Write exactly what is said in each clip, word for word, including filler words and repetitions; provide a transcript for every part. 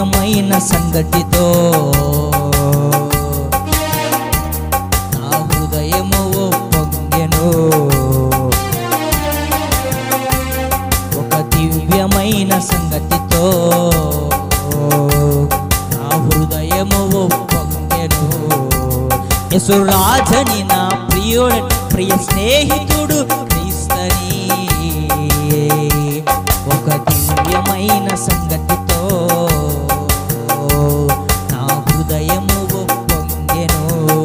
దివ్యమైన సంగతితో నా హృదయము పొంగెను. ఒక దివ్యమైన సంగతితో నా హృదయము పొంగెను. యేసు రాజని నా ప్రియుడు ప్రియ స్నేహితుడు క్రీస్తని ఒక దివ్యమైన సంగతితో నా హృదయము పొంగెను.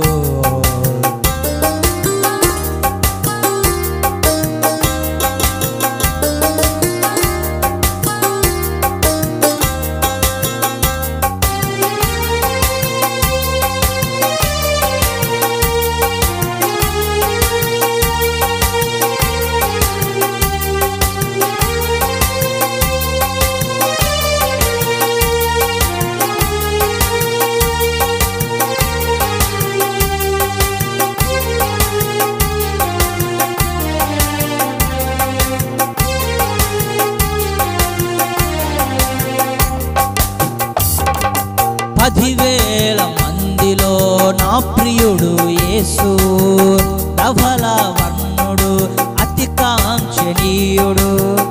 పదివేల మందిలో నా ప్రియుడు యేసు ధవల వర్ణుడు అతి కాంక్షణీయుడు.